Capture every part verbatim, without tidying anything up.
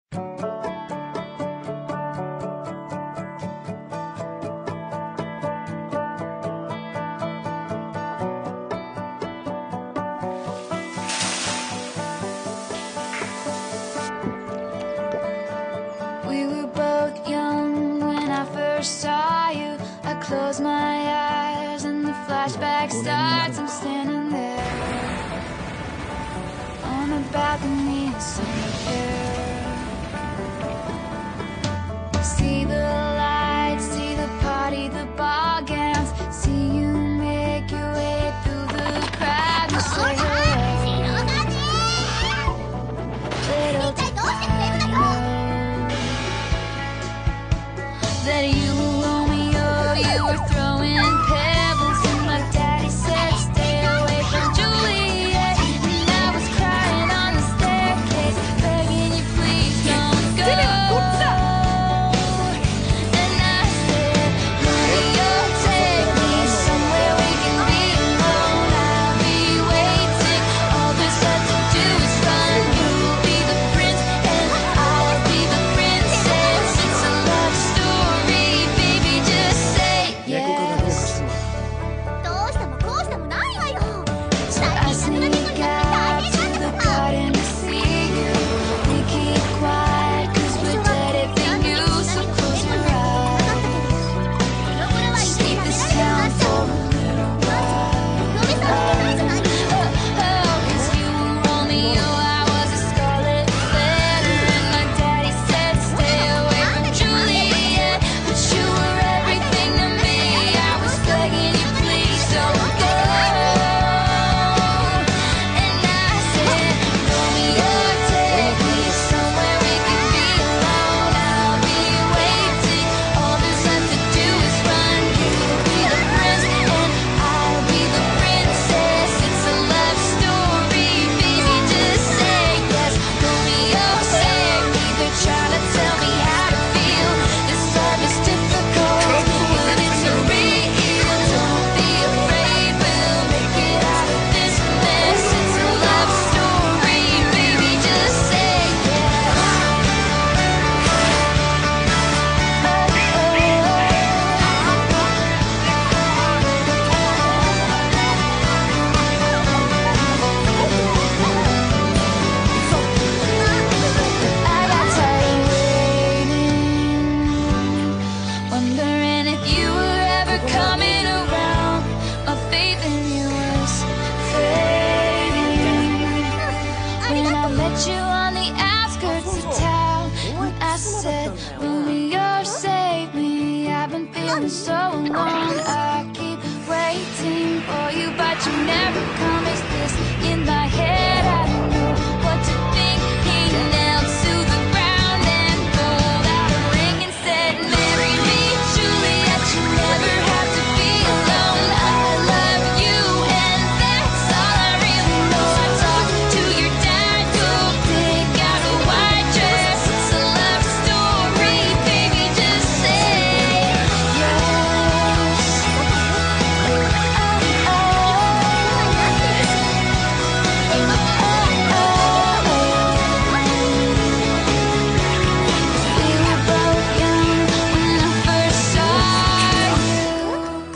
We were both young when I first saw you. I close my eyes and the flashback starts. I'm standing there on a balcony in summer air. See the lights, see the party, the ball gowns. See you make your way through the crowd and say hello. Little did I know that you were Romeo, you were throwing pebbles, and my daddy said stay away from Juliet. And I was crying on the staircase, begging you please don't go. And I said, Romeo, take me somewhere we can be alone. I'll be waiting, all there's left to do is run. You'll be the prince and I'll be the princess. It's a love story, baby, just say yes. どうしてもこうしてもないわよ。 So I sneak out to the garden to see you. We keep quiet cause we're dead if you knew. So close your eyes, just leave this town for a little while. Oh, oh, cause you were Romeo, I was a scarlet letter. And my daddy said stay away from Juliet. But you were everything to me, I was begging you please don't go. And I said, Romeo, take me somewhere we can be alone. I'll be waiting, all there's left to do is run. You'll be the prince and I'll be the princess. It's a love story, baby, just say yes. Romeo, save me, they're trying to tell me how to feel. This love is difficult, but it's a real. Don't be afraid, we'll make it out of this mess. It's a love story, baby, just say yes. I got tired waiting, wondering if you were ever coming around. My faith in you was fading when I met you on the outskirts of town. And I said, Romeo, save me, I've been feeling so alone. I keep waiting for you, but you never come. Is this in my head? I don't know what to think. He knelt to the ground and pulled out a ring and said, marry me, Juliet, you never have to be alone. I love you and that's all I really know. I talked to your dad, go pick out a white dress. It's a love story, baby, just say yes. Oh, oh, we were both young when I first saw you.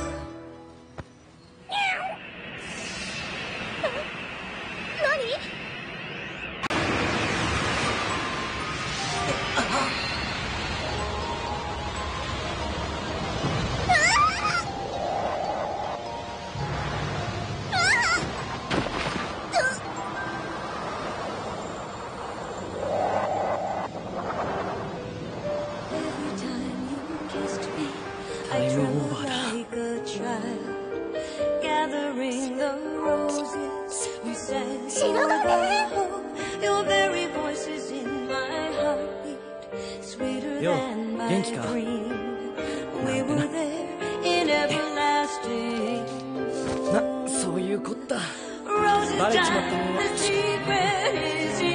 Every time you kissed me, I Time trembled over. like a child. Gathering the roses, we sang together. Your very voice is in my heartbeat, sweeter Yo, than my 元気か？ dream. We were there in everlasting な、そういうこった。 roses バレちまった die. もんは The secret is